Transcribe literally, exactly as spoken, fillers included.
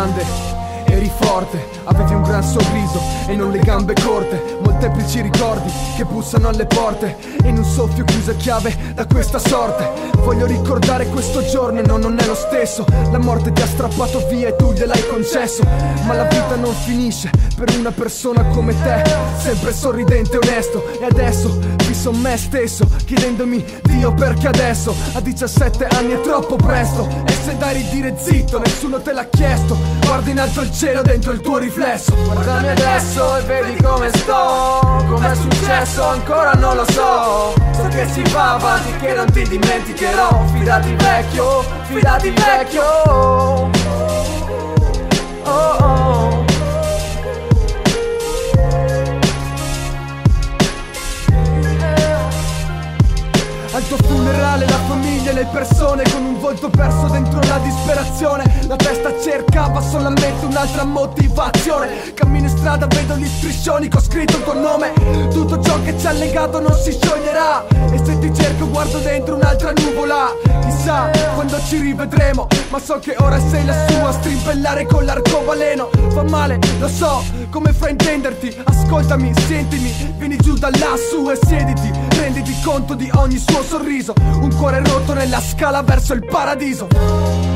grande, eri forte, avevi un gran sorriso e non le gambe corte. Molteplici ricordi che bussano alle porte e in un soffio chiusa chiave da questa sorte. Voglio ricordare questo giorno e no, non è lo stesso. La morte ti ha strappato via e tu gliel'hai concesso. Ma la vita non finisce per una persona come te, sempre sorridente e onesto. E adesso fisso me stesso chiedendomi Dio perché adesso. A diciassette anni è troppo presto e se dai ridire zitto nessuno te l'ha chiesto. Guarda in alto il cielo dentro il tuo riflesso. Guardami adesso e vedi come sto. Com'è successo ancora non lo so. So che si va avanti che non ti dimenticherò. Fidati vecchio, fidati vecchio. Oh oh. Al tuo funerale la famiglia e le persone con un volto perso dentro la disperazione. La testa cercava solamente un'altra motivazione. Cammino in strada, vedo gli striscioni che ho scritto il tuo nome. Tutto ciò che ci ha legato non si scioglierà. E se ti cerco guardo dentro un'altra nuvola. Chissà quando ci rivedremo, ma so che ora sei lassù a strimpellare con l'arcobaleno. Fa male, lo so, come fraintenderti. Ascoltami, sentimi, vieni giù da lassù e siediti. Renditi conto di ogni suo sorriso. Un cuore rotto nella scala verso il paradiso.